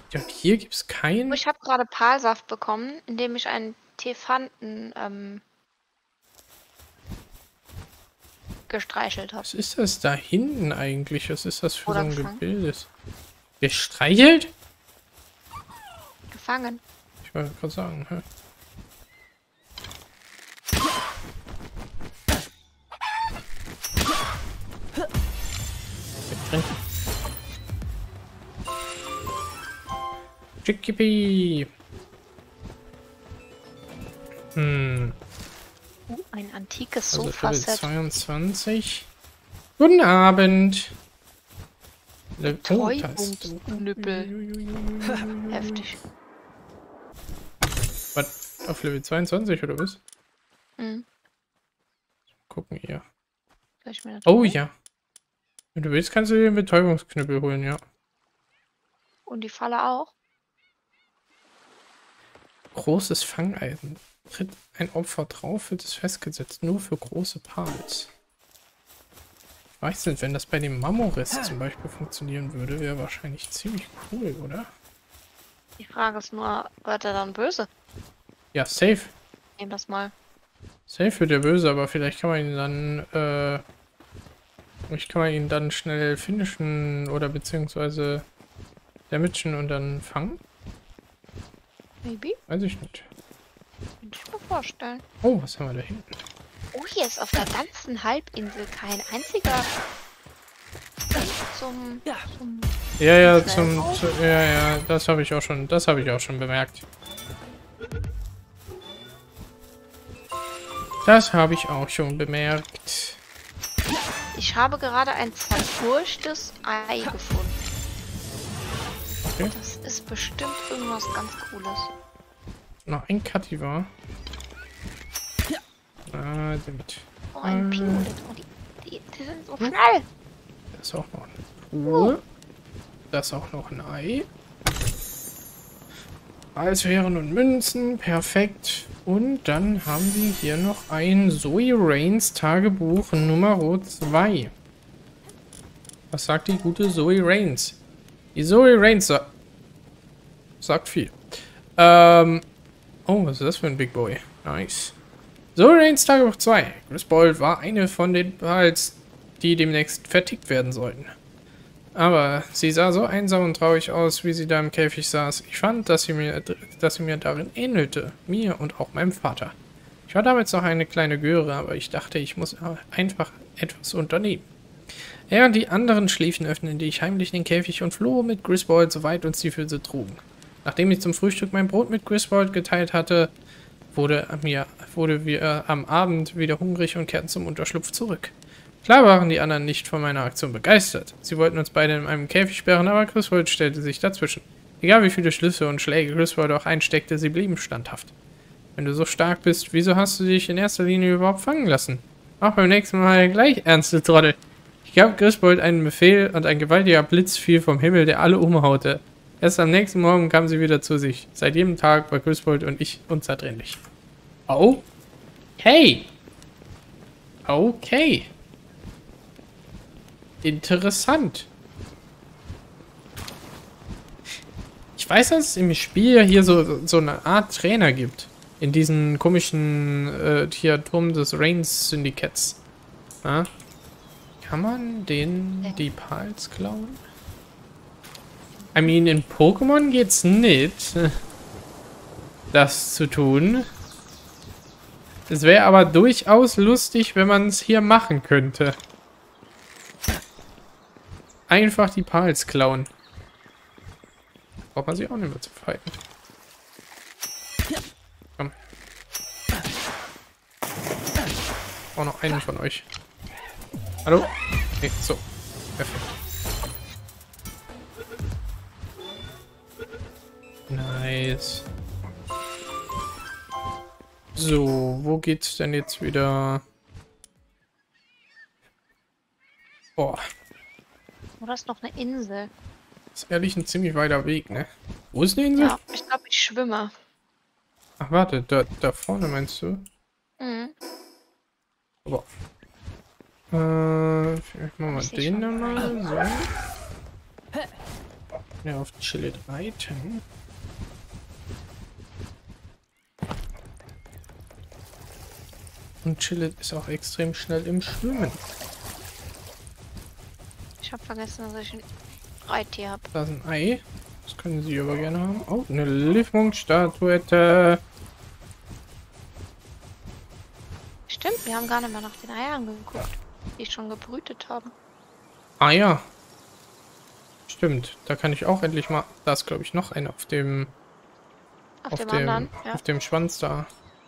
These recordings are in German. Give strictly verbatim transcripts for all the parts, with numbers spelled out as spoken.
Ja, und hier gibt es keinen. Ich habe gerade Palsaft bekommen, indem ich einen Tefanten ähm, gestreichelt habe. Was ist das da hinten eigentlich? Was ist das für so Oder ein gefangen. Gebilde? Gestreichelt? Gefangen. Ich wollte gerade sagen, hä? Drin. Chickipee. Hm. Uh, ein antikes Also Level Sofaset. zweiundzwanzig. Guten Abend. Le oh, das. Betäubungsknüppel. Heftig. Was? Auf Level zweiundzwanzig oder was? Mhm. Gucken hier. Soll ich mir das Oh holen? ja. Wenn du willst, kannst du dir den Betäubungsknüppel holen, ja. Und die Falle auch? Großes Fangeisen. Tritt ein Opfer drauf, wird es festgesetzt. Nur für große Pals. Ich weiß nicht, wenn das bei dem Mamoris zum Beispiel funktionieren würde, wäre wahrscheinlich ziemlich cool, oder? Die Frage ist nur, wird er dann böse? Ja, safe. Nehmen das mal. Safe wird der böse, aber vielleicht kann man ihn dann, äh, vielleicht kann man ihn dann schnell finishen oder beziehungsweise damagen und dann fangen? Maybe? Weiß ich nicht. Könnte ich mir vorstellen. Oh, was haben wir da hinten? Oh, hier ist auf der ganzen Halbinsel kein einziger zum, zum Ja, ja, Schnell. zum, zu, ja, ja, das habe ich auch schon, das habe ich auch schon bemerkt. Das habe ich auch schon bemerkt. Ich habe gerade ein zerfurchtes Ei gefunden. Okay. Das ist bestimmt irgendwas ganz Cooles. Noch ein Kativar. Ah, damit. Oh, ein Äh, Pimolet. Oh, die, die, die sind so schnell. Da ist auch noch eine Truhe. Da ist auch noch ein Ei. Eisfähren und Münzen. Perfekt. Und dann haben wir hier noch ein Zoe Rains Tagebuch Nummer zwei. Was sagt die gute Zoe Rains? Die Zoe Rains sa sagt viel. Ähm. Oh, was ist das für ein Big Boy? Nice. Zoe Rains Tagebuch zwei. Griswold war eine von den Pals, die demnächst vertickt werden sollten. Aber sie sah so einsam und traurig aus, wie sie da im Käfig saß. Ich fand, dass sie mir, dass sie mir darin ähnelte. Mir und auch meinem Vater. Ich war damals noch eine kleine Göre, aber ich dachte, ich muss einfach etwas unternehmen. Er und die anderen Schläfchen öffnete ich heimlich den Käfig und floh mit Griswold, soweit uns die Füße trugen. Nachdem ich zum Frühstück mein Brot mit Griswold geteilt hatte, wurde mir wurde wir am Abend wieder hungrig und kehrten zum Unterschlupf zurück. Klar waren die anderen nicht von meiner Aktion begeistert. Sie wollten uns beide in einem Käfig sperren, aber Griswold stellte sich dazwischen. Egal wie viele Schlüsse und Schläge Griswold auch einsteckte, sie blieben standhaft. Wenn du so stark bist, wieso hast du dich in erster Linie überhaupt fangen lassen? Mach beim nächsten Mal gleich ernst, du Trottel. Ich gab Griswold einen Befehl und ein gewaltiger Blitz fiel vom Himmel, der alle umhaute. Erst am nächsten Morgen kam sie wieder zu sich. Seit jedem Tag war Griswold und ich unzertrennlich. Oh. Hey. Okay. Interessant. Ich weiß, dass es im Spiel hier so, so eine Art Trainer gibt. In diesen komischen äh, hier Turm des Rains Syndicats. Ja? Kann man den die Pals klauen? I mean, in Pokémon geht's nicht, das zu tun. Es wäre aber durchaus lustig, wenn man es hier machen könnte. Einfach die Pals klauen. Braucht man sich auch nicht mehr zu fighten. Komm. Auch noch einen von euch. Hallo? Okay, so. Perfekt. Nice. So, wo geht's denn jetzt wieder? Boah. Oder ist noch eine Insel? Das ist ehrlich ein ziemlich weiter Weg, ne? Wo ist eine Insel? Ja, ich glaube, ich schwimme. Ach, warte, da, da vorne meinst du? Mhm. Aber. Äh, vielleicht machen wir Ich seh den schon. dann mal so. Ja, auf Chillet reiten. Und Chillet ist auch extrem schnell im Schwimmen. Ich habe vergessen, dass ich ein Reittier habe. Da ist ein Ei. Das können Sie aber gerne haben. Oh, eine Lieferungsstatuette. Stimmt, wir haben gar nicht mal nach den Eiern geguckt, die schon gebrütet haben. Ah ja. Stimmt, da kann ich auch endlich mal... Da ist, glaube ich, noch einer auf dem... Auf, Auf dem, dem, anderen, ja. auf dem Schwanz da.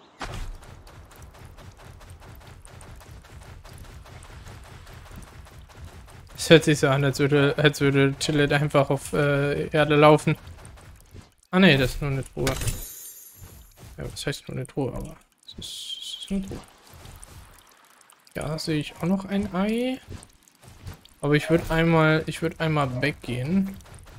Es hört sich so an, als würde, als würde Chillet einfach auf äh, Erde laufen. Ah ne, das ist nur eine Truhe. Ja, was heißt nur eine Truhe, aber es ist, es ist eine Truhe. Ja, sehe ich auch noch ein Ei. Aber ich würde einmal, ich würde einmal weggehen.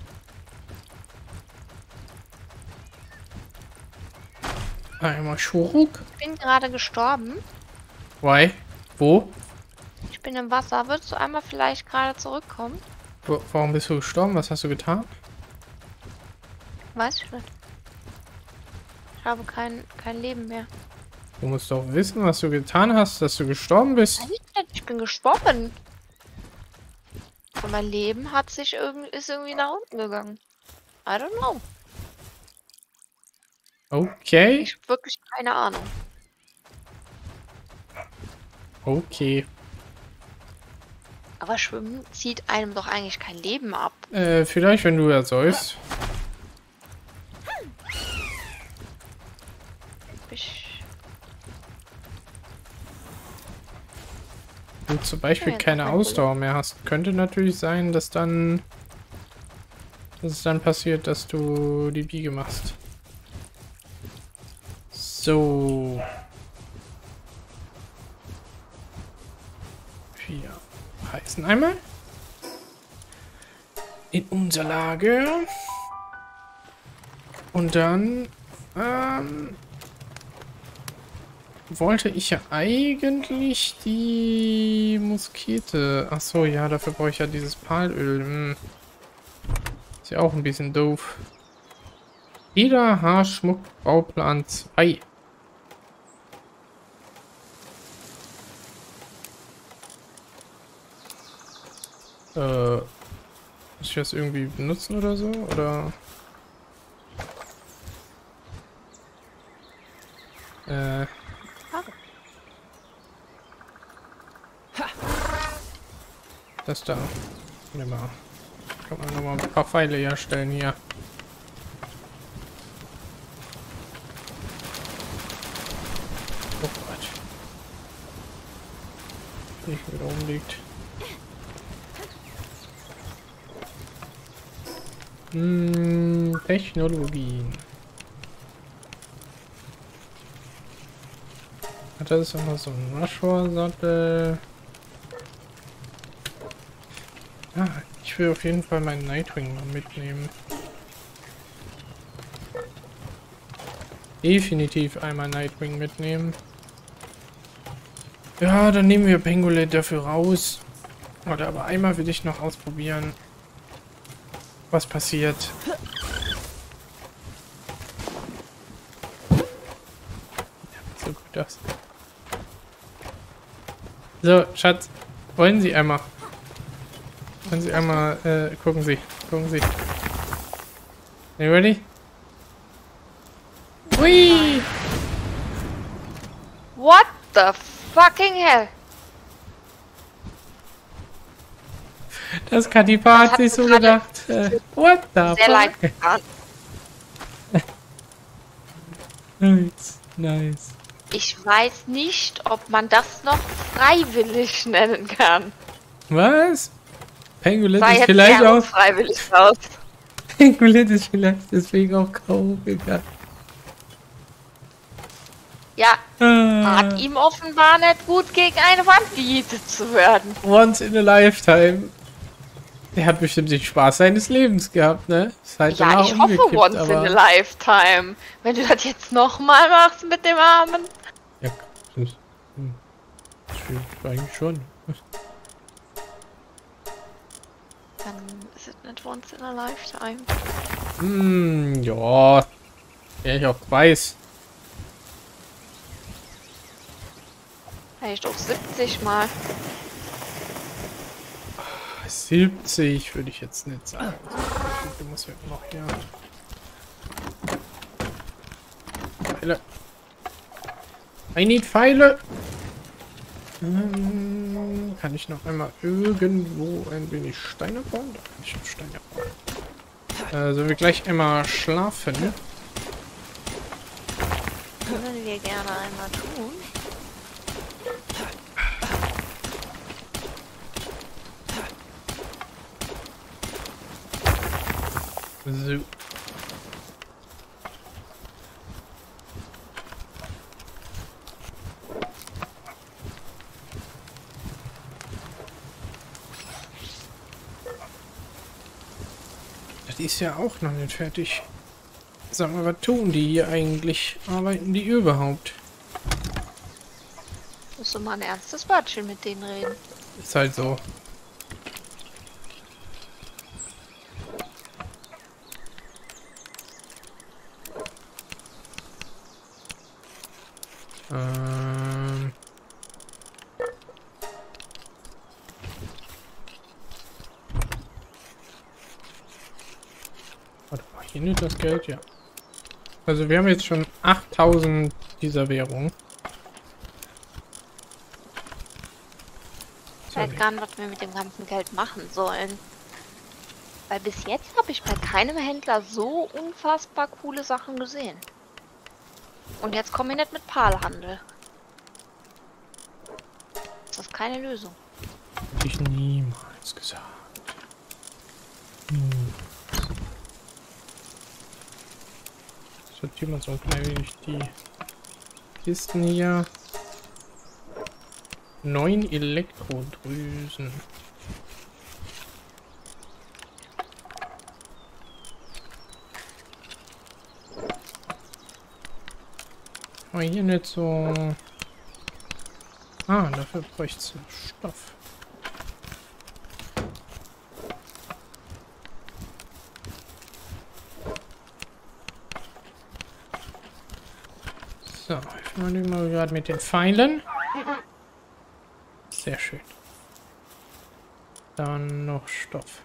Einmal Schuruk. Ich bin gerade gestorben. Why? Wo? Ich bin im Wasser. Würdest du einmal vielleicht gerade zurückkommen? Wo? Warum bist du gestorben? Was hast du getan? Weiß ich nicht. Ich habe kein, kein Leben mehr. Du musst doch wissen, was du getan hast, dass du gestorben bist. Weiß ich nicht. Ich bin gestorben. Und mein Leben hat sich irgendwie, ist irgendwie nach unten gegangen. I don't know. Okay. Ich habe wirklich keine Ahnung. Okay. Aber Schwimmen zieht einem doch eigentlich kein Leben ab. Äh, vielleicht, wenn du ersäufst. Ich Du zum Beispiel Ja, jetzt keine hat mein Ausdauer mehr hast, könnte natürlich sein, dass dann... Dass es dann passiert, dass du die Biege machst. So. Vier heißen einmal. In unser Lager. Und dann ähm, wollte ich ja eigentlich die Muskete. Ach so, ja, dafür brauche ich ja dieses Palöl. Hm. Ist ja auch ein bisschen doof. Jeder Haarschmuck Bauplan zwei. Äh, muss ich das irgendwie benutzen oder so? Oder? Äh. Das da. Nimm mal. Kann man nochmal ein paar Pfeile herstellen hier. Oh Gott. Nicht wieder umliegt. Hm, Technologien. Das ist auch noch so ein Rushor-Sattel. Ah, ich will auf jeden Fall meinen Nightwing mal mitnehmen. Definitiv einmal Nightwing mitnehmen. Ja, dann nehmen wir Pangolin dafür raus. Oder aber einmal will ich noch ausprobieren, was passiert. Ja, so gut aus. So, Schatz, wollen Sie einmal? Wollen Sie einmal, äh, gucken Sie, gucken Sie. Are you ready? Hui! What the fucking hell? Das Kadipa Das hat sich hat so mir gedacht. Äh, what the Sehr leid fuck? getan. Nice, nice. Ich weiß nicht, ob man das noch freiwillig nennen kann. Was? Pangolin Sah ist jetzt vielleicht sehr auch... unfreiwillig aus. Pangolin ist vielleicht deswegen auch K O gegangen. Ja, Ah, hat ihm offenbar nicht gut gegen eine Wand gejietet zu werden. once in a lifetime. Der hat bestimmt den Spaß seines Lebens gehabt, ne? Ist halt Ja, danach ich hoffe umgekippt, once aber... in a lifetime. Wenn du das jetzt nochmal machst mit dem Armen. Ja, das, hm, das stimmt eigentlich schon. Dann ist es nicht once in a lifetime. Hm, ja. Ja, ich auch weiß. Vielleicht auch siebzig Mal. siebzig würde ich jetzt nicht sagen. Du musst ja noch hier. Pfeile. I need Pfeile. Ähm, kann ich noch einmal irgendwo ein wenig Steine bauen? Da kann ich noch Steine bauen. Äh, sollen wir gleich einmal schlafen? Können wir gerne einmal tun. So. Das ist ja auch noch nicht fertig. Sag mal, was tun die hier eigentlich? Arbeiten die überhaupt? Musst du mal ein ernstes Wörtchen mit denen reden. Ist halt so. Ähm. Warte mal, hier nimmt das Geld, ja. Also wir haben jetzt schon achttausend dieser Währung. Ich weiß gar nicht, was wir mit dem ganzen Geld machen sollen. Weil bis jetzt habe ich bei keinem Händler so unfassbar coole Sachen gesehen. Und jetzt komme ich nicht mit Palhandel. Das ist keine Lösung. Hätte ich niemals gesagt. Hm. Sortieren wir uns auch ein wenig die Kisten hier. Neun Elektrodrüsen. Aber hier nicht so. Ah, dafür bräuchte es Stoff. So, ich mache mal gerade mit den Pfeilen. Sehr schön. Dann noch Stoff.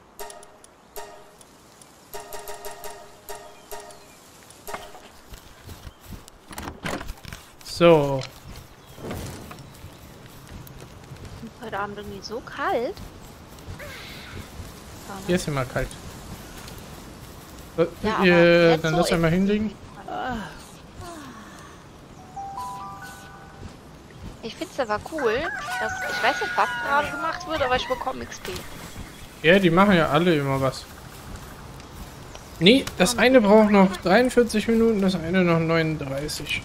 So. Heute Abend irgendwie so kalt. Hier ist immer kalt. Äh, Ja, aber äh, jetzt dann so lass einmal hinlegen. Ich finde es aber cool, dass ich weiß nicht, was gerade gemacht wird, aber ich bekomme X P. Ja, die machen ja alle immer was. Nee, das eine braucht noch dreiundvierzig Minuten, das eine noch neununddreißig.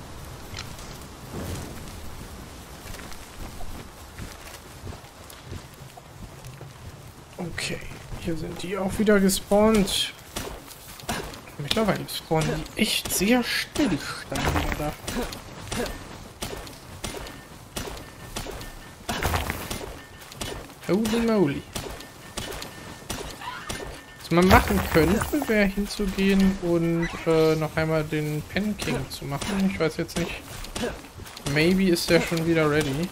Okay, hier sind die auch wieder gespawnt. Mittlerweile spawnen die echt sehr still dann wieder da. Holy moly. Was man machen könnte, wäre hinzugehen und äh, noch einmal den Pen King zu machen. Ich weiß jetzt nicht. Maybe ist der schon wieder ready.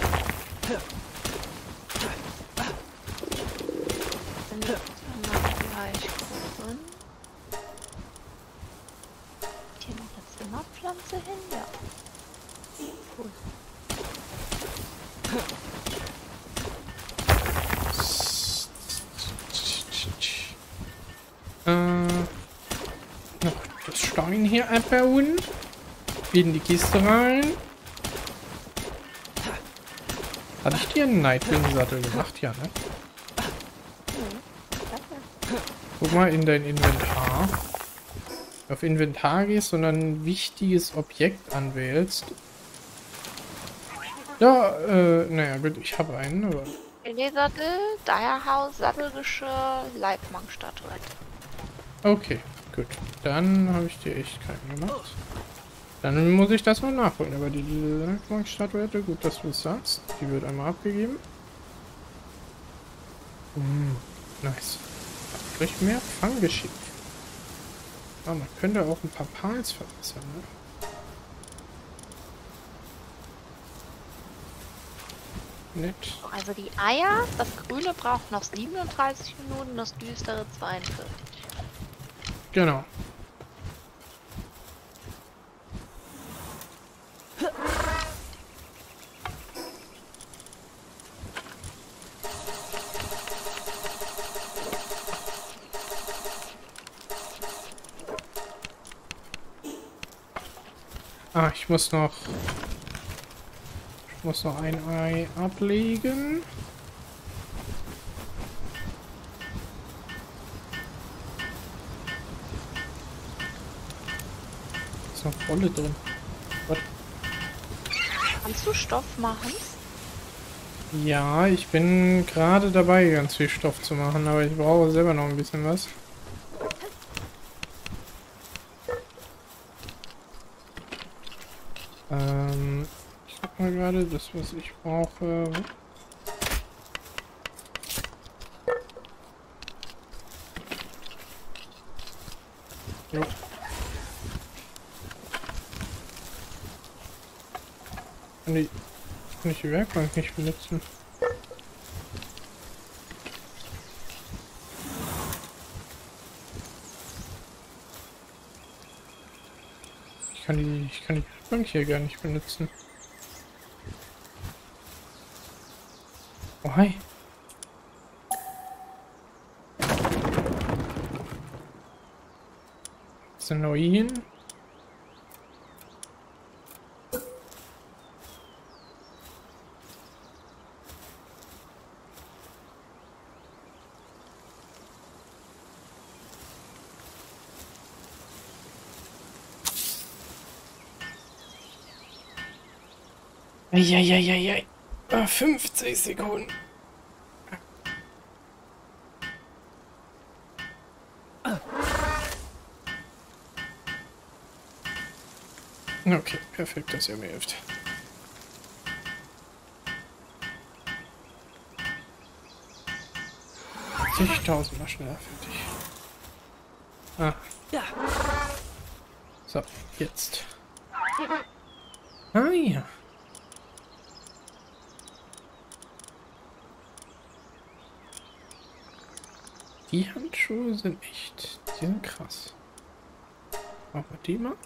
Hier noch eine Zimmerpflanze hin, ja. Cool. Äh, noch das Stein hier abbauen. In die Kiste rein. Hatte ich dir einen Nightwing-Sattel gemacht? Ja, ne? Guck mal in dein Inventar. Auf Inventar gehst und dann ein wichtiges Objekt anwählst. Ja, äh, naja, gut, ich habe einen, aber... Sattel, Daherhaus, Sattelgeschirr, Leibmann-Statuette. Okay, gut. Dann habe ich dir echt keinen gemacht. Dann muss ich das mal nachholen. Aber die Leibmann-Statuette, gut, dass du es sagst. Die wird einmal abgegeben. Hm. Nice. Durch mehr Fanggeschick. Ah, man könnte auch ein paar Pals verbessern, ne? Nett. Also die Eier, das Grüne braucht noch siebenunddreißig Minuten, das Düstere zweiundvierzig. Genau. Ah, ich muss noch... Ich muss noch ein Ei ablegen. Ist noch Wolle drin. What? Kannst du Stoff machen? Ja, ich bin gerade dabei, ganz viel Stoff zu machen, aber ich brauche selber noch ein bisschen was. Ähm, ich guck mal gerade, das, was ich brauche. Jo. Kann die, kann ich die Werkbank nicht benutzen? Ich kann die, ich kann die Werkbank hier gar nicht benutzen. Oh, hi. Ist ein Neuin? Eieieiei. Ah, fünfzig Sekunden. Okay, perfekt, dass ihr mir hilft. zigtausend Mal schneller fertig. Ah. Ja. So, jetzt. Ah ja. Die Handschuhe sind echt, die sind krass. Machen wir die mal.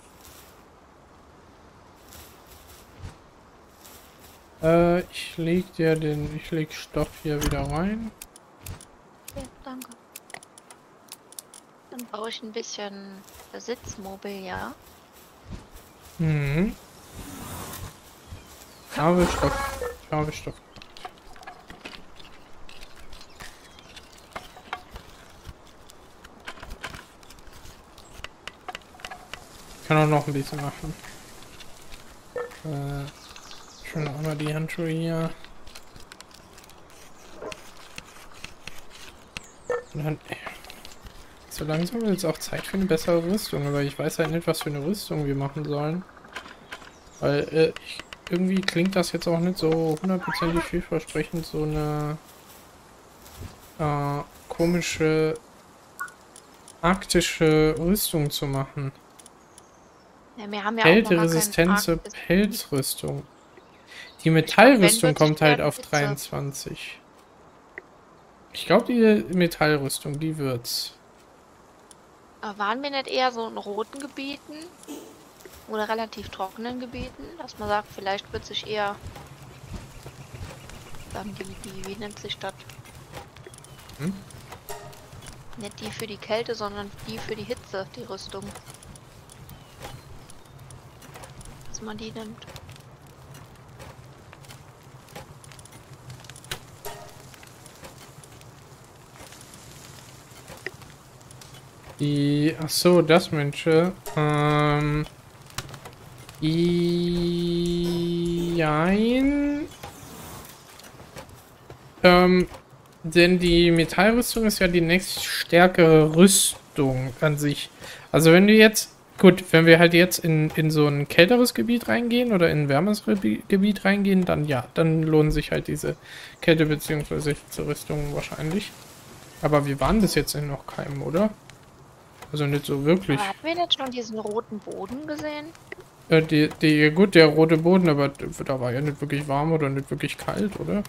Äh, ich leg dir den, ich leg Stoff hier wieder rein. Ja, danke. Dann brauche ich ein bisschen Sitzmobiliar. Mhm. Ich habe Stoff. Ich habe Stoff. Ich kann auch noch ein bisschen machen. Äh, schon einmal die Handschuhe hier. Und dann, ey, so langsam wird es auch Zeit für eine bessere Rüstung, aber ich weiß halt nicht, was für eine Rüstung wir machen sollen. Weil äh, ich, irgendwie klingt das jetzt auch nicht so hundertprozentig vielversprechend, so eine äh, komische arktische Rüstung zu machen. Ja, wir haben ja Kälteresistente auch Pelzrüstung. Die Metallrüstung glaub, kommt halt auf dreiundzwanzig. Ich glaube, die Metallrüstung, die wird's. Aber waren wir nicht eher so in roten Gebieten? Oder relativ trockenen Gebieten? Dass man sagt, vielleicht wird sich eher... Dann die, die, wie nennt sich das? Hm? Nicht die für die Kälte, sondern die für die Hitze, die Rüstung. Dass man die nimmt. Die, ach so, das Mensch. Ähm, jein. Ähm, denn die Metallrüstung ist ja die nächststärkere Rüstung an sich. Also wenn du jetzt, gut, wenn wir halt jetzt in, in so ein kälteres Gebiet reingehen oder in ein wärmeres Gebiet reingehen, dann ja, dann lohnen sich halt diese Kälte- bzw. Rüstungen wahrscheinlich. Aber wir waren bis jetzt in noch keinem, oder? Also nicht so wirklich. Aber hatten wir jetzt schon diesen roten Boden gesehen? Äh, die, die, gut, der rote Boden, aber da war ja nicht wirklich warm oder nicht wirklich kalt, oder?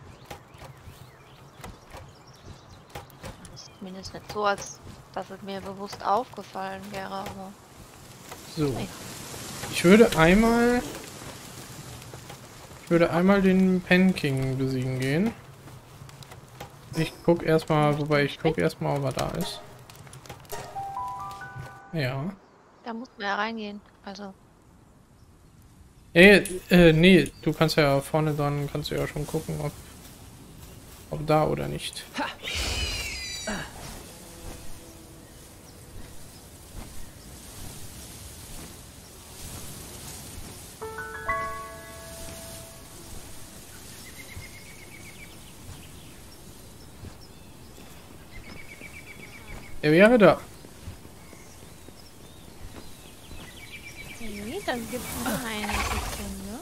Das ist zumindest nicht so, als dass es mir bewusst aufgefallen wäre, aber... So. Naja. Ich würde einmal... Ich würde einmal den Pen King besiegen gehen. Ich guck erstmal, wobei ich guck erstmal, ob er da ist. Ja. Da muss man ja reingehen, also... Ey, äh, nee, du kannst ja vorne dran, kannst du ja schon gucken, ob, ob da oder nicht. Ha. Er wäre da. Nee, dann gibt es noch eine Sekunde.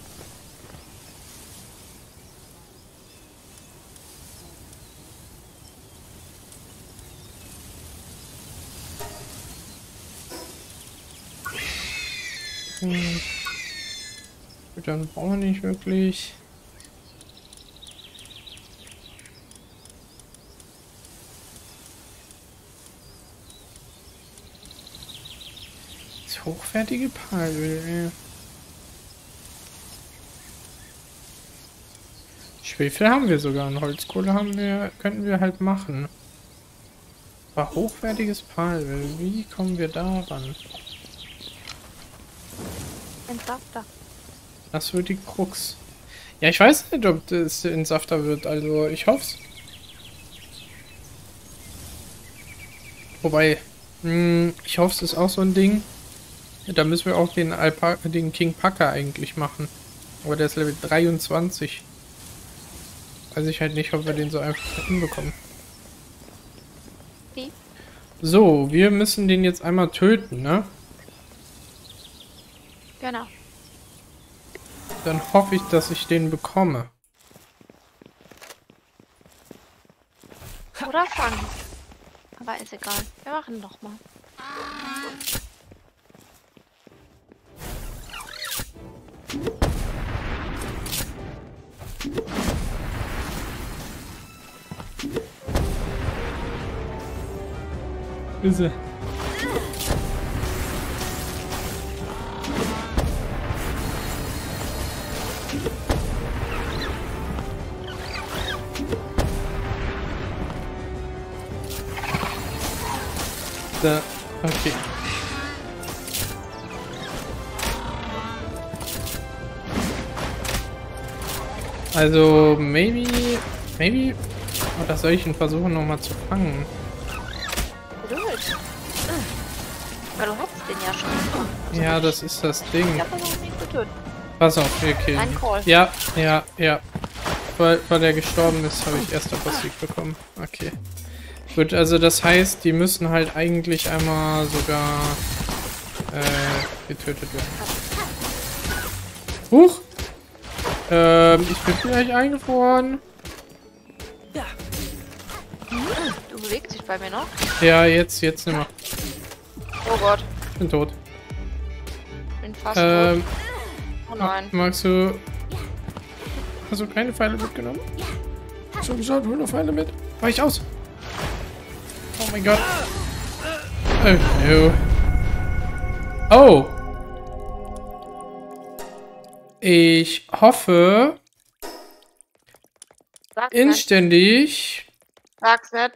Hm. Gut, dann brauchen wir nicht wirklich. Das hochwertige Palöl. Schwefel haben wir sogar und Holzkohle haben wir, könnten wir halt machen. Aber hochwertiges Palöl, wie kommen wir da ran? Entsafter. Das wird die Krux. Ja, ich weiß nicht, ob das Entsafter wird, also ich hoff's. Wobei, mh, ich hoffe, es ist auch so ein Ding. Da müssen wir auch den, Alpa den King Packer eigentlich machen. Aber der ist Level dreiundzwanzig. Weiß ich halt nicht, ob wir den so einfach hinbekommen. Wie? So, wir müssen den jetzt einmal töten, ne? Genau. Dann hoffe ich, dass ich den bekomme. Oder fangen. Aber ist egal. Wir machen noch mal. Ist er? Da, okay. Also, maybe, maybe, oder soll ich ihn versuchen nochmal zu fangen? Blöd. Weil du hast den ja schon. Ja, das ist das Ding. Ich hab noch nicht getötet. Pass auf, wir killen. Ein Call. Ja, ja, ja. Weil, weil er gestorben ist, habe ich erst etwas Sieg bekommen. Okay. Gut, also das heißt, die müssen halt eigentlich einmal sogar äh, getötet werden. Huch! Ähm, ich bin vielleicht eingefroren. Ja. Du bewegst dich bei mir noch? Ja, jetzt, jetzt nicht mehr. Oh Gott. Ich bin tot. Bin fast Ähm, tot. Oh nein. magst du... Hast du keine Pfeile mitgenommen? Schon geschaut, hol noch Pfeile mit. War ich aus? Oh mein Gott. Oh no. Oh. Ich hoffe Sag's nicht. inständig, Sag's nicht.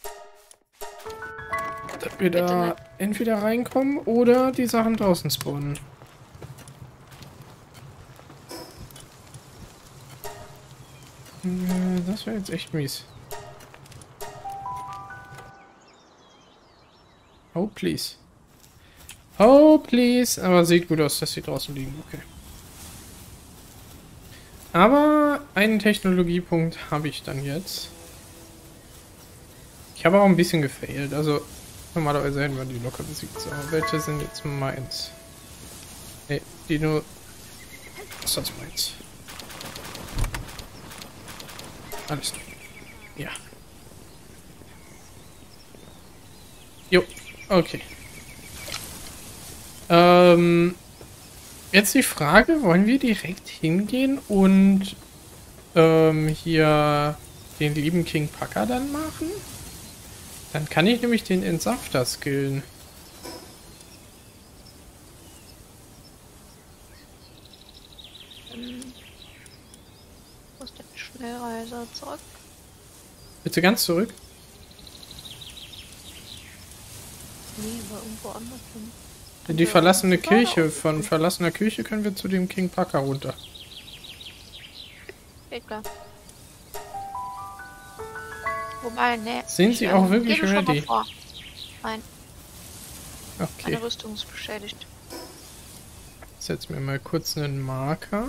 dass wir Bitte da nicht. entweder reinkommen oder die Sachen draußen spawnen. Äh, Das wäre jetzt echt mies. Oh, please. Oh, please. Aber sieht gut aus, dass sie draußen liegen. Okay. Aber einen Technologiepunkt habe ich dann jetzt. Ich habe auch ein bisschen gefailt. Also, normalerweise hätten wir die locker besiegt. So, welche sind jetzt meins? Ne, die nur... Was ist das meins? Alles gut. Ja. Okay. Ähm, jetzt die Frage, wollen wir direkt hingehen und ähm, hier den lieben King Paka dann machen? Dann kann ich nämlich den Entsafter skillen. Ähm, wo ist denn die Schnellreise? Zurück? Bitte ganz zurück. Nee, aber irgendwo anders hin. Die verlassene Sogar Kirche, da von verlassener Kirche können wir zu dem King Paka runter. Geht klar. Wobei, ne. Sind ich, Sie ähm, auch wirklich gebe schon mal ready? vor. Nein, Okay, meine Rüstung ist beschädigt. setz mir mal kurz einen Marker.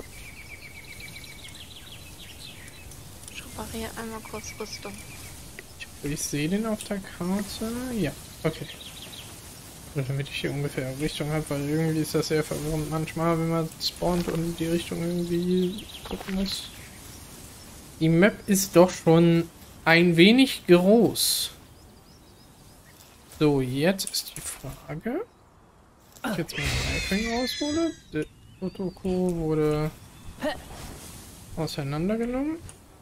Ich repariere einmal kurz Rüstung. Ich, ich sehe den auf der Karte. Ja, okay. Nur damit ich hier ungefähr Richtung habe, weil irgendwie ist das sehr verwirrend manchmal, wenn man spawnt und die Richtung irgendwie gucken muss. Die Map ist doch schon ein wenig groß. So, jetzt ist die Frage, ob ich jetzt mal Nightwing raushole. Der Protoko wurde auseinandergenommen.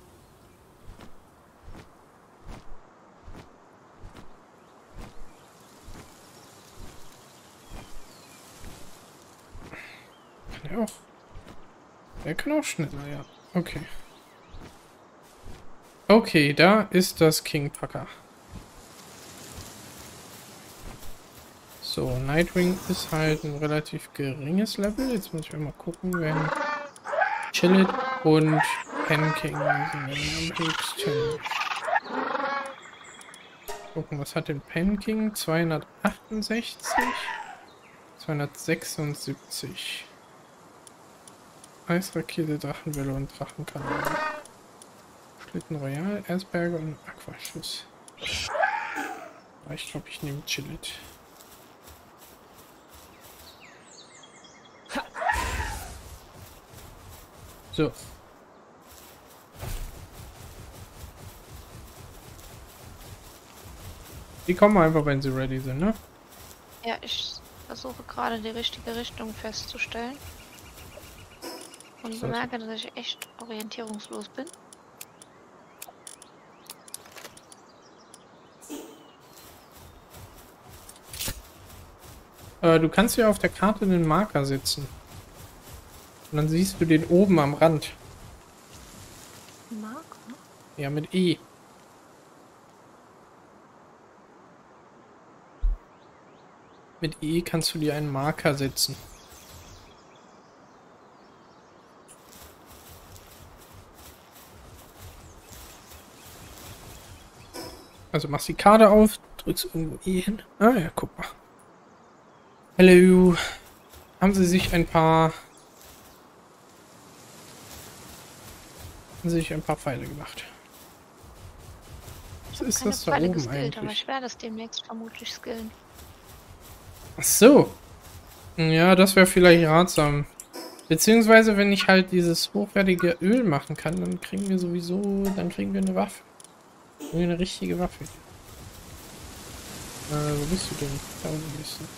Kann er auch. Der kann auch schneller, ja. Okay. Okay, da ist das King Paka. So, Nightwing ist halt ein relativ geringes Level. Jetzt muss ich mal gucken, wenn Chillet und Penking sind am höchsten. Gucken, was hat denn Penking? zweihundertachtundsechzig? zweihundertsechsundsiebzig. Eisrakete, Drachenwelle und Drachenkanone. Schlitten Royal, Erzberge und Aquaschuss. Aber ich glaube, ich nehme Chillet. So. Die kommen einfach, wenn sie ready sind, ne? Ja, ich versuche gerade die richtige Richtung festzustellen. Und So, bemerke, dass ich echt orientierungslos bin. Äh, du kannst ja auf der Karte einen Marker setzen. Und dann siehst du den oben am Rand. Marker? Ja, mit E. Mit E kannst du dir einen Marker setzen. Also machst die Karte auf, drückst irgendwo E hin. Ah ja, guck mal. Hallo. Haben sie sich ein paar... Haben sie sich ein paar Pfeile gemacht. Was ist das da oben geskillt, aber eigentlich? ich werde das demnächst vermutlich skillen. Ach so. Ja, das wäre vielleicht ratsam. Beziehungsweise, wenn ich halt dieses hochwertige Öl machen kann, dann kriegen wir sowieso, dann kriegen wir eine Waffe. Eine richtige Waffe. Äh, wo bist du denn? Da unten bist du.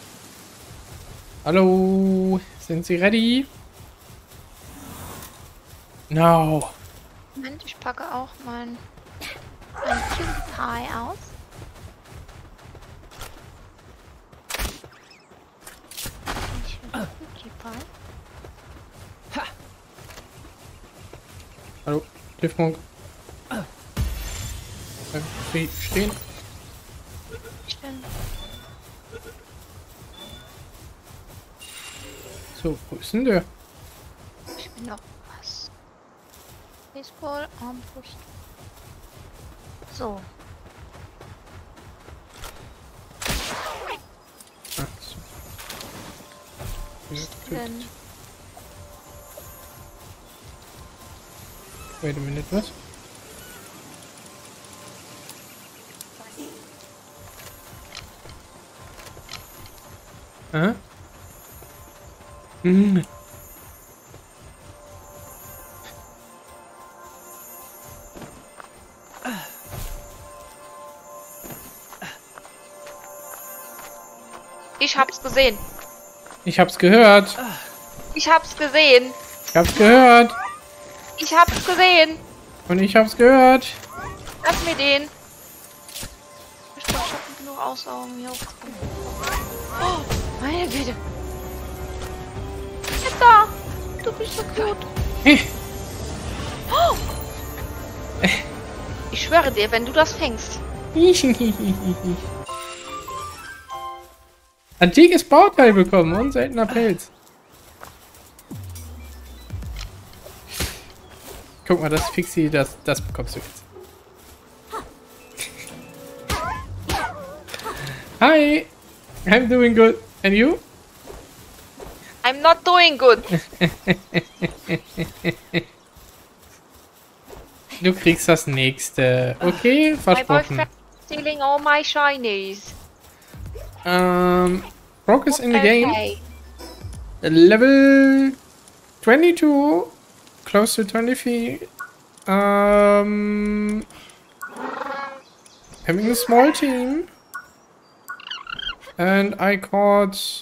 Hallo? Sind Sie ready? No. Moment, ich packe auch mein, mein Cutie Pie aus. Ich will Cutie Pie. Hallo? Tiefpunkt. Äh, stehen. Ich bin So, wo ist denn der? Ich bin noch was. Baseball, Armbrust. So. Ach so. Ist denn? Wait a minute, was? Aha. Hm. Ich hab's gesehen. Ich hab's gehört. Ich hab's gesehen. Ich hab's gehört. Ich hab's gesehen. Und ich hab's gehört. Lass mir den. Ich brauch schon genug Ausdauer, um hier hochzukommen. Oh, meine Güte. Jetzt da. Du bist so cute. Oh. Ich schwöre dir, wenn du das fängst. Antikes Bauteil bekommen und seltener Pelz. Guck mal, das Fixie, das, das bekommst du jetzt. Hi, I'm doing good. And you? I'm not doing good. Du kriegst das nächste. Okay, My versprochen. boyfriend stealing all my shinies. Ähm, Progress in the game. Okay. Level twenty-two. Close to twenty-three. Um, having a small team. And I caught...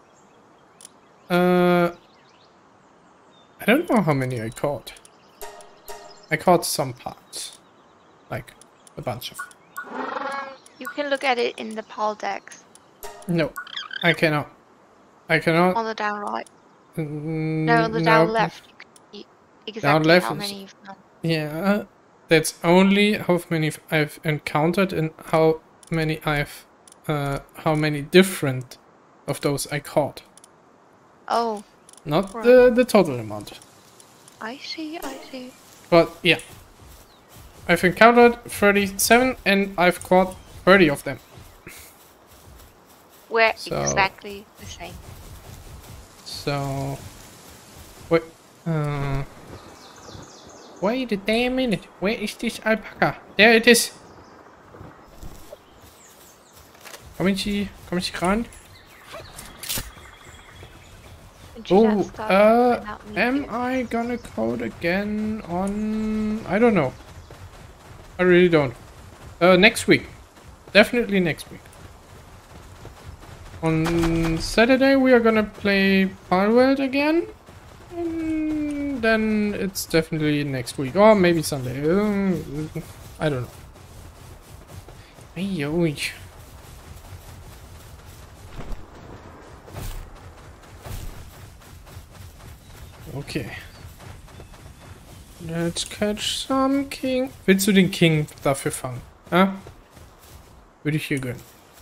Uh, I don't know how many I caught. I caught some parts. Like, a bunch of... You can look at it in the Poledex. No, I cannot. I cannot... On the down right. Mm, No, on the down left. You can see exactly left how is- many you've done. Yeah, that's only how many I've encountered and how many I've, uh, how many different of those I caught. Oh, Not Right. the, the total amount. I see, I see. But yeah, I've encountered thirty-seven and I've caught thirty of them. We're So- exactly the same. So, wait, uh, wait a damn minute. Where is this alpaca? There it is. Komm ich hier, komm ich hier ran? And you Oh, can't start uh, without me am here. I gonna code again on... I don't know. I really don't. Uh, next week. Definitely next week. On Saturday we are gonna play Palworld again. And then it's definitely next week. Or maybe Sunday. Uh, I don't know. Ay, oi. Okay. Let's catch some King. Willst du den King dafür fangen? Ja? Würde ich hier gönnen.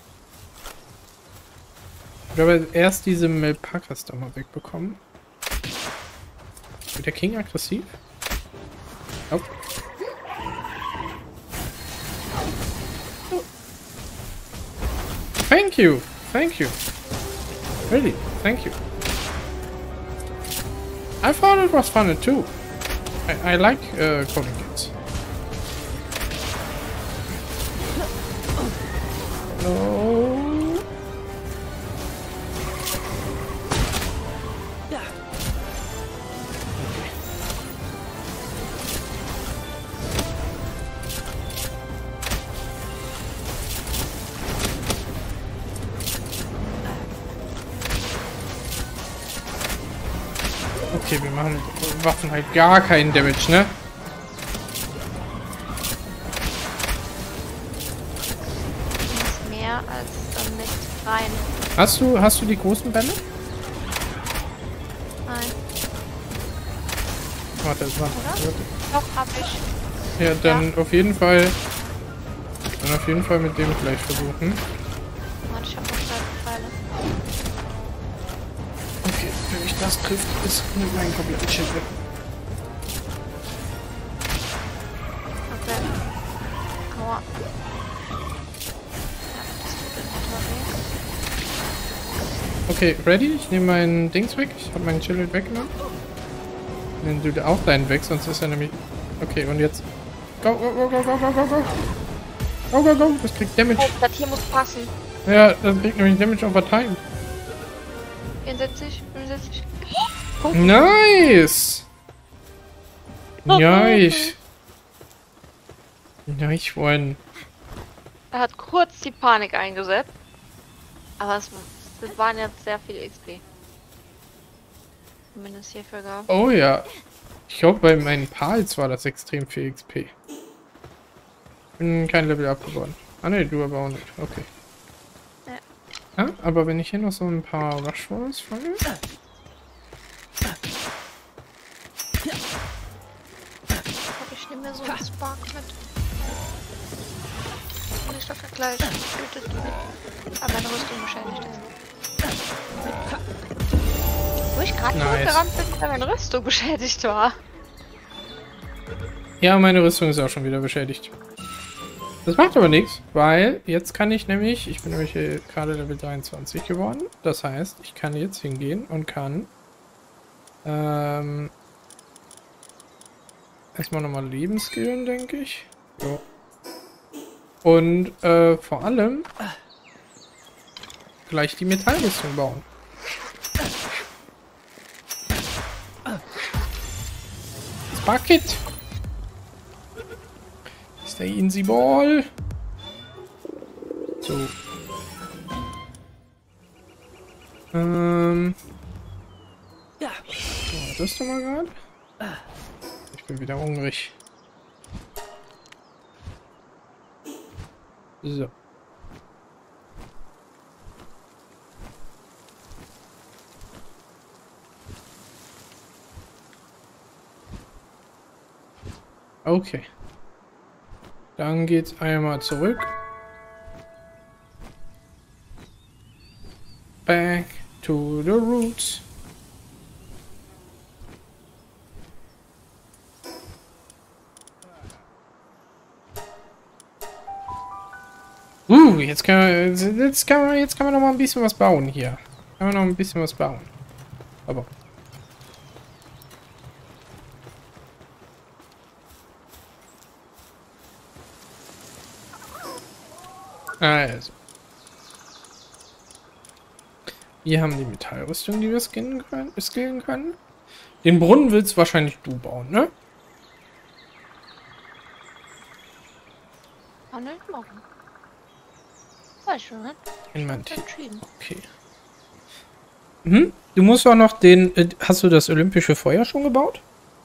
Ich habe erst diese Melpakas da mal wegbekommen. Wird der King aggressiv? Oh. Oh. Thank you. Thank you. Really, thank you. I thought it was fun too. I, I like uh, coding games. No. Okay, wir machen mit Waffen halt gar keinen Damage, ne? Ist mehr als ähm, nicht rein. Hast du, hast du die großen Bälle? Nein. Warte, warte, warte. Doch, hab ich. Ja, dann auf jeden Fall. Dann auf jeden Fall mit dem gleich versuchen. Warte, ich hab noch zwei Pfeile. Okay, wenn mich das trifft, ist mit meinem kompletten Schild weg. Okay. Aua. Ja, das tut in etwa weh. Okay, ready? Ich nehme meinen Dings weg. Ich habe meinen Schild weggenommen. Nimm du auch deinen weg, sonst ist er nämlich... Okay, und jetzt... Go, go, go, go, go, go, go, go! Go, go, go! Das kriegt Damage. Oh, das hier muss passen. Ja, das kriegt nämlich Damage over time. vierundsiebzig, fünfundsiebzig. Nice! Nice! Nice one. Er hat kurz die Panik eingesetzt. Aber es Das waren jetzt sehr viel X P. Zumindest hierfür gab. Oh ja. Ich glaube, bei meinen Pals war das extrem viel X P. Bin kein Level up geworden. Ah ne, du aber auch nicht. Okay. Ja. Ja, aber wenn ich hier noch so ein paar Rush Rolls fange. Ich nehme mir so einen Spark mit. Und ich dachte gleich, tötet mit. Aber meine Rüstung beschädigt ist. Wo ich gerade Nice. hochgerannt bin, weil meine Rüstung beschädigt war. Ja, meine Rüstung ist auch schon wieder beschädigt. Das macht aber nichts, weil jetzt kann ich nämlich, ich bin nämlich hier gerade Level dreiundzwanzig geworden. Das heißt, ich kann jetzt hingehen und kann ähm, erstmal nochmal Leben skillen, denke ich. So. Und äh, vor allem gleich die Metallrüstung bauen. Bucket. Stay in the ball. So. Ähm. Ja. So, das doch mal gerade. Ich bin wieder hungrig. So. Okay. Dann geht's einmal zurück. Back to the roots. Uh, jetzt kann man, jetzt kann man, jetzt kann man noch mal ein bisschen was bauen hier. Kann man noch ein bisschen was bauen. Aber also. Wir haben die Metallrüstung, die wir skillen können. Skillen können. Den Brunnen willst wahrscheinlich du bauen, ne? Kann ich machen. Weiß schon, ne? In mein Team. Entschieden. Okay. Hm? Du musst auch noch den... Äh, hast du das olympische Feuer schon gebaut?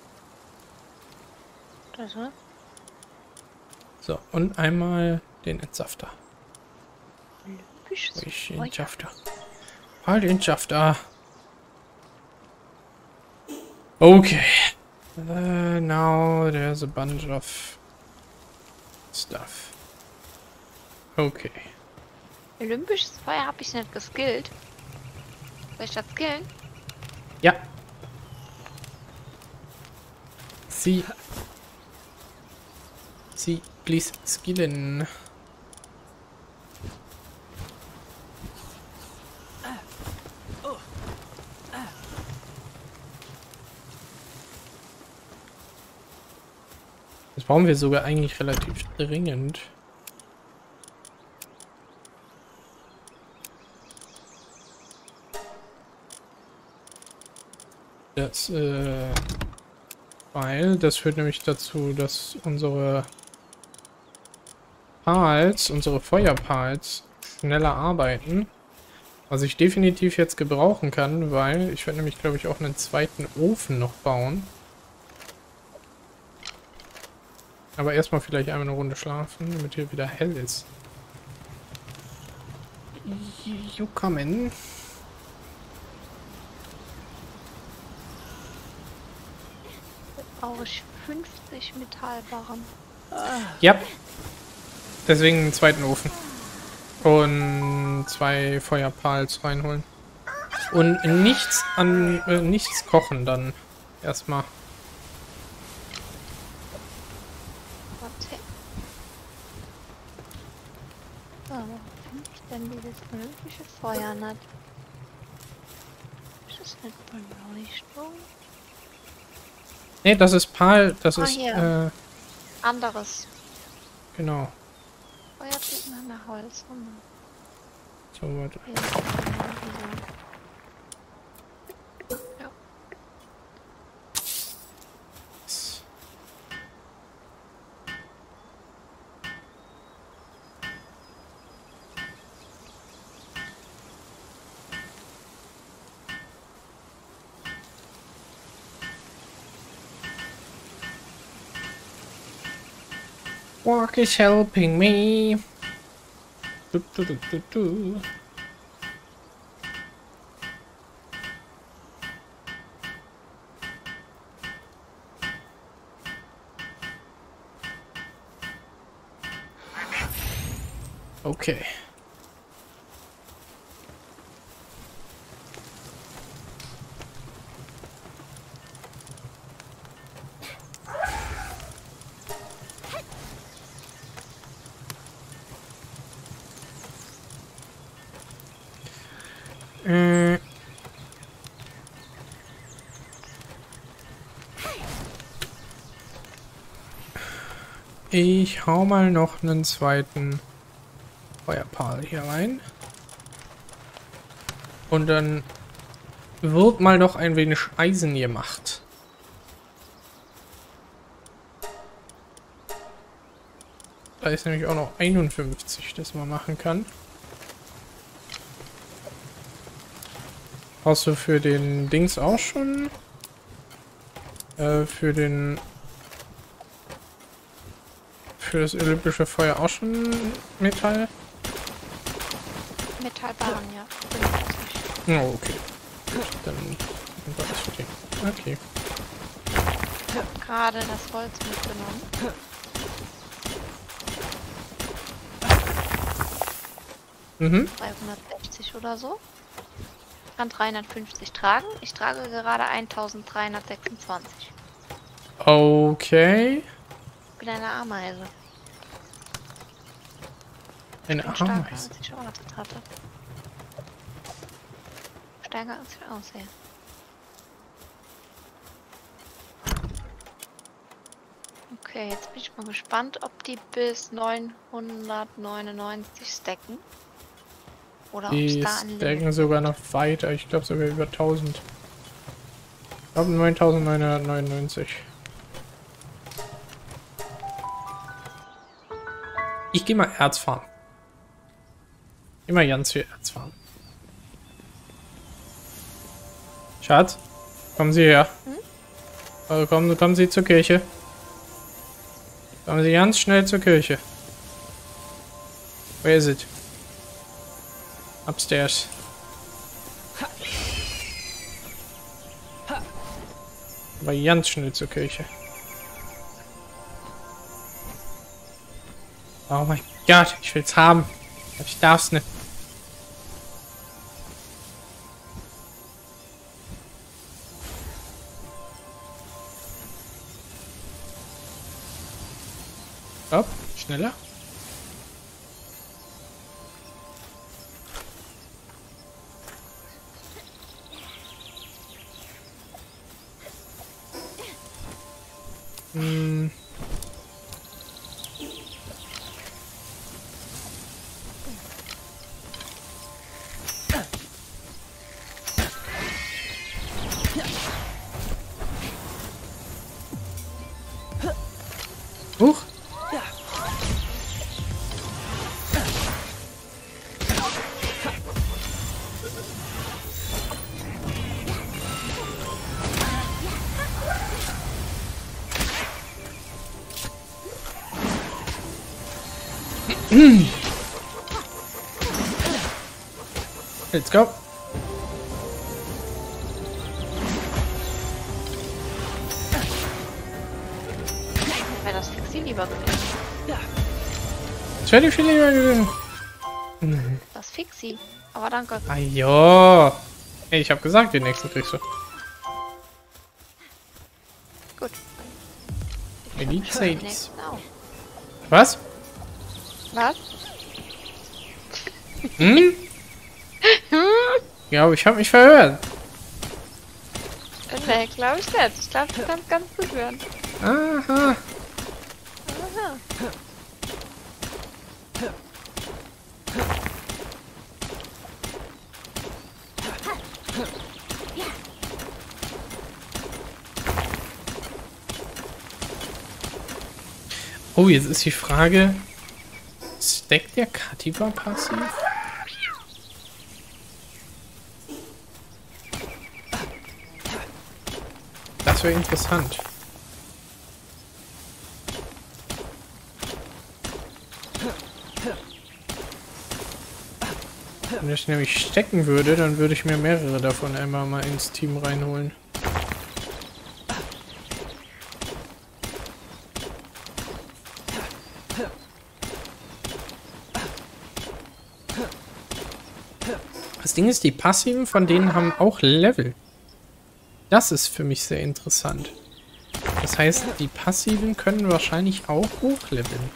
Das, ne? So, und einmal den Entsafter. Olympisches Ich Feuer. Entsafter. Halt Entsafter. Okay. Uh, now there's a bunch of stuff. Okay. Olympisches Feuer habe ich nicht geskillt. Soll ich das skillen? Ja. Sie. Sie, please skillen. Das brauchen wir sogar eigentlich relativ dringend. Das, äh, weil das führt nämlich dazu, dass unsere Pals, unsere Feuerpals schneller arbeiten. Was ich definitiv jetzt gebrauchen kann, weil ich werde nämlich, glaube ich, auch einen zweiten Ofen noch bauen. Aber erstmal vielleicht einmal eine Runde schlafen, damit hier wieder hell ist. You coming? Brauche ich fünfzig Metallbarren. Ja. Deswegen einen zweiten Ofen. Und zwei Feuerpals reinholen. Und nichts an äh, nichts kochen dann. Erstmal. Warte. So, warum finde ich denn dieses olympische Feuer nicht? Ist das nicht Beleuchtung? Ne, das ist Pal, das Ah, ist hier. äh, Anderes. genau. Feuer treten an der Holz. So, warte. Hier. Ja. Walk is helping me. Du, du, du, du, du. Okay. Äh. Ich hau mal noch einen zweiten Feuerpal hier rein. Und dann wird mal noch ein wenig Eisen gemacht. Da ist nämlich auch noch einundfünfzig, das man machen kann. Hast du für den Dings auch schon? Äh, für den... Für das olympische Feuer auch schon Metall? Metallbarren, ja. Oh, okay. Gut, dann... dann war das okay. Okay. Gerade das Holz mitgenommen. Mhm. dreihundertsechzig oder so. Ich kann dreihundertfünfzig tragen. Ich trage gerade eintausenddreihundertsechsundzwanzig. Okay. Ich bin eine Ameise. Eine Ich bin stärker, Ameise. als ich erwartet hatte. Stärker als ich aussehe. Okay, jetzt bin ich mal gespannt, ob die bis neunhundertneunundneunzig stacken. Oder ob es Die da an stacken sogar noch weiter. Ich glaube sogar über tausend. Ich glaube neuntausendneunhundertneunundneunzig. Ich gehe mal Erz fahren. Immer ganz viel Erz fahren. Schatz, kommen Sie her. Hm? Also kommen, kommen Sie zur Kirche. Kommen Sie ganz schnell zur Kirche. Where is it? Upstairs. Aber ganz schnell zur Kirche. Oh mein Gott, ich will's haben. Ich darf's nicht. Hopp, schneller. Hm. Huch. Let's go. Wäre das Fixie lieber gewesen. Das wäre die viel lieber gewesen. Das Fixie. Aber danke. Ah ja. Hey, ich habe gesagt, den nächsten kriegst du. Gut. Mercedes. Nächsten auch. Was? Was? Hm? Ja, aber ich habe mich verhört. Nee, glaube ich nicht. Ich glaube, du kannst ganz gut hören. Aha. Aha. Oh, jetzt ist die Frage, stackt der Katiba passiv? Das wäre interessant. Wenn ich nämlich stecken würde, dann würde ich mir mehrere davon einmal mal ins Team reinholen. Das Ding ist, die Passiven von denen haben auch Level. Das ist für mich sehr interessant. Das heißt, die Passiven können wahrscheinlich auch hochleveln.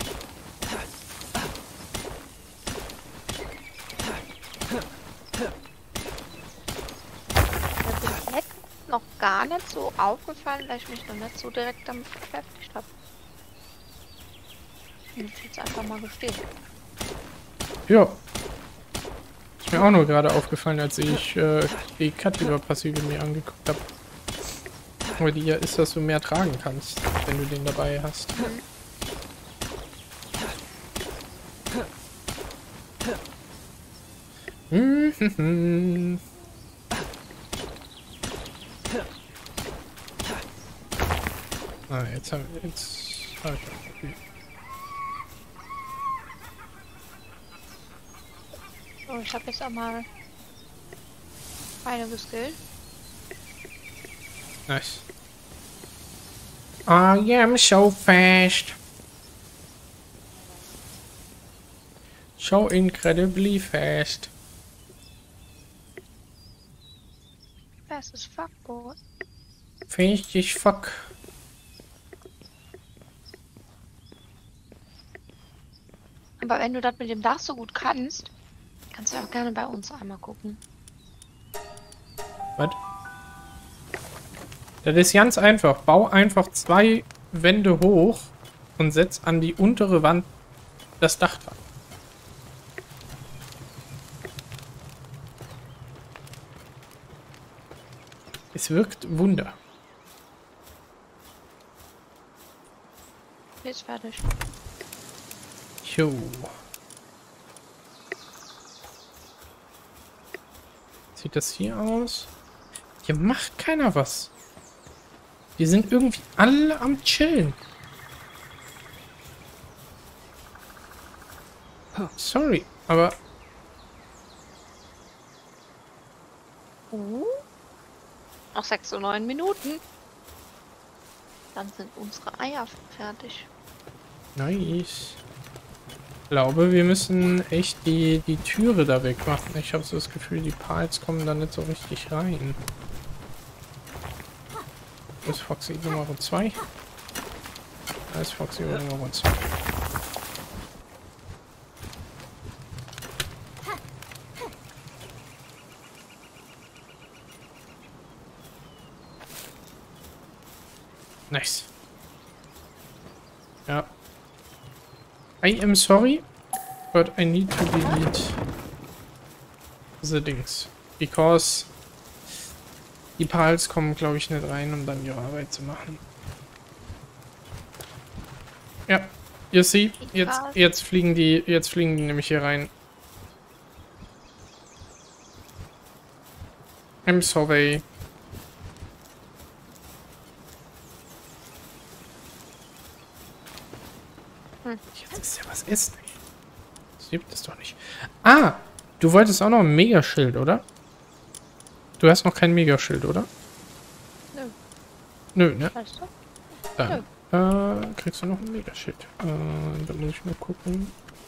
Noch gar nicht so aufgefallen, weil ich mich noch nicht so direkt damit beschäftigt habe. Ich muss jetzt einfach mal gestehen. Ja. Ist mir auch nur gerade aufgefallen, als ich äh, die Cut-Über-Passive mir angeguckt habe. Aber die ja ist, dass du mehr tragen kannst, wenn du den dabei hast. Mhm. Ah, jetzt habe jetzt hab ich auch viel. So, ich habe jetzt einmal eine geskillt. Nice. I am so fast. So incredibly fast. Fast as fuck, boy. Fast as fuck. Aber wenn du das mit dem Dach so gut kannst, kannst du auch gerne bei uns einmal gucken. Was? Das ist ganz einfach. Bau einfach zwei Wände hoch und setz an die untere Wand das Dach dran. Es wirkt Wunder. Ist fertig. Jo. Sieht das hier aus? Hier macht keiner was. Die sind irgendwie alle am Chillen. Sorry, aber... Uh, noch sechs und neun Minuten. Dann sind unsere Eier fertig. Nice. Ich glaube, wir müssen echt die, die Türe da wegmachen. Ich habe so das Gefühl, die Pals kommen da nicht so richtig rein. Wo ist Foxy Nummer zwei? Da ist Foxy Nummer zwei. Nice. Ja. I am sorry, but I need to delete the Dings. Because die Pals kommen, glaube ich, nicht rein, um dann ihre Arbeit zu machen. Ja, you see, jetzt, jetzt fliegen die, jetzt fliegen die nämlich hier rein. I'm sorry. Hm. Jetzt ist ja was essen. Das gibt es doch nicht. Ah, du wolltest auch noch ein Megaschild, oder? Du hast noch kein Megaschild, oder? Nö. Nö, ne? Weißt du? Dann äh, kriegst du noch ein Megaschild. Äh, da muss ich mal gucken.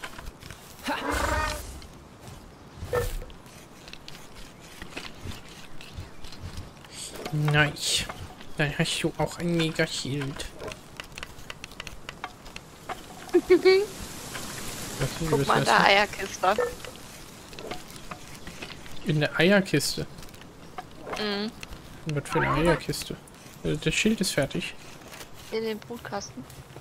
Nice. Dann hast du auch ein Megaschild. Guck mal in der Eierkiste. In der Eierkiste? Mhm. Was für eine Eierkiste? Das Schild ist fertig. In den Brutkasten.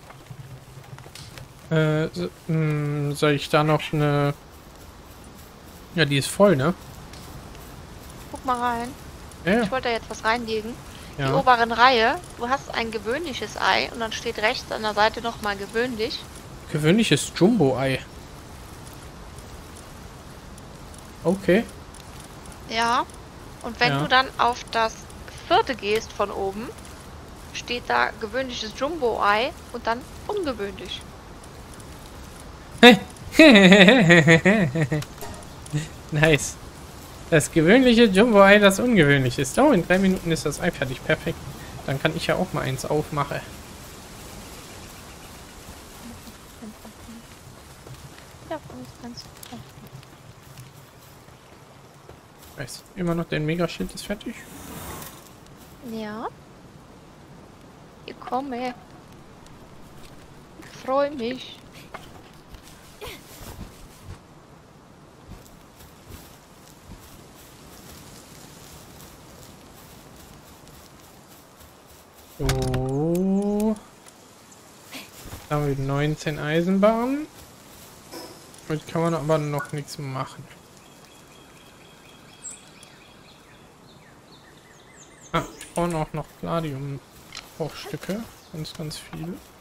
Äh, so, mh, soll ich da noch eine... Ja, die ist voll, ne? Guck mal rein. Ja, Ich wollte da jetzt was reinlegen. ja. Die oberen Reihe, du hast ein gewöhnliches Ei und dann steht rechts an der Seite nochmal gewöhnlich. Gewöhnliches Jumbo-Ei. Okay. Ja. Und wenn Ja. du dann auf das vierte gehst von oben, steht da gewöhnliches Jumbo-Ei und dann ungewöhnlich. Nice. Das gewöhnliche Jumbo-Ei, das ungewöhnlich ist. Oh, in drei Minuten ist das Ei fertig. Perfekt. Dann kann ich ja auch mal eins aufmachen. Ja, von uns kannst du. Weiß. Immer noch, dein Megaschild ist fertig. Ja. Ich komme. Ich freue mich. So. Da haben wir neunzehn Eisenbahnen. Damit kann man aber noch nichts machen. Ah, ich brauche auch noch Gladium-Bruchstücke. Ganz, ganz viele.